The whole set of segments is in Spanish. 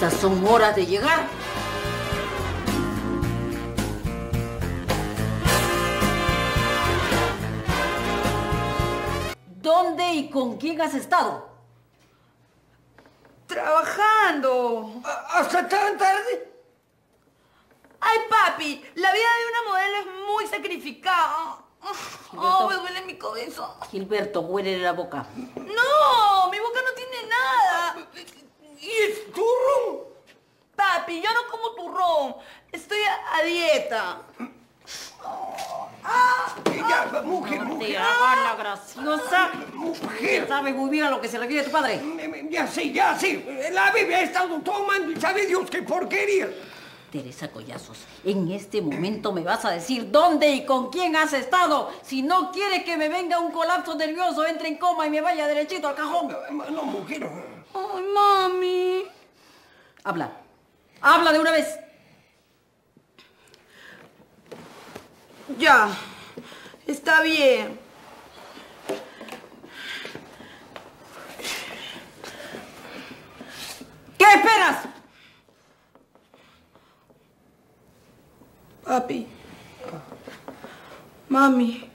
Ya son horas de llegar. ¿Dónde y con quién has estado? Trabajando. ¿Hasta tan tarde? Ay, papi, la vida de una modelo es muy sacrificada. Oh, me duele mi cabeza. Gilberto, huele la boca. No, mi boca no tiene nada. ¿Y es turrón? Papi, yo no como turrón. Estoy a dieta. Ya, mujer. Te hagas la graciosa. Mujer. ¿Sabes muy bien a lo que se refiere tu padre? Ya sé. La bebé ha estado tomando y sabe Dios qué porquería. Teresa Collazos, en este momento me vas a decir dónde y con quién has estado. Si no quieres que me venga un colapso nervioso, entre en coma y me vaya derechito al cajón. No, mujer. Ay, mami. Habla. Habla de una vez. Ya. Está bien. ¿Qué esperas? Papi. Mami.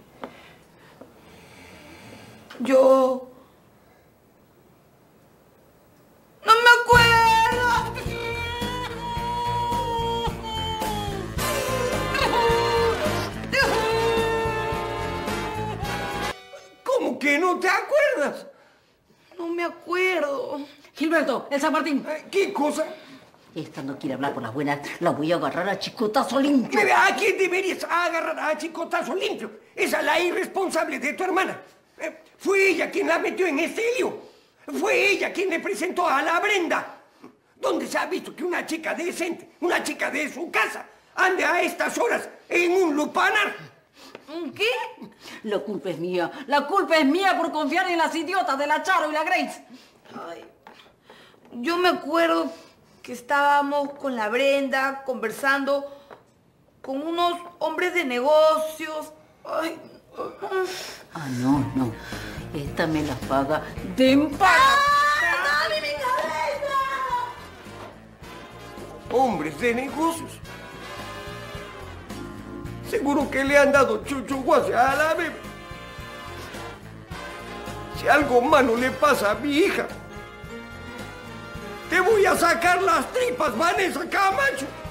Yo... ¡No me acuerdo! ¿Cómo que no te acuerdas? No me acuerdo. Gilberto, el San Martín. ¿Qué cosa? Esta no quiere hablar por las buenas. La voy a agarrar a chicotazo limpio. ¿A quién deberías agarrar a chicotazo limpio? Esa es la irresponsable de tu hermana. Fue ella quien la metió en este lío. Fue ella quien le presentó a la Brenda. ¿Dónde se ha visto que una chica decente, una chica de su casa, ande a estas horas en un lupanar? ¿Qué? La culpa es mía. La culpa es mía por confiar en las idiotas de la Charo y la Grace. Ay, yo me acuerdo que estábamos con la Brenda conversando con unos hombres de negocios. Ay. Ah, no. Esta me la paga de empaque. ¡Dame mi cabeza! Hombres de negocios. Seguro que le han dado chucho guase a la bebé. Si algo malo le pasa a mi hija, te voy a sacar las tripas, Vanessa Camacho.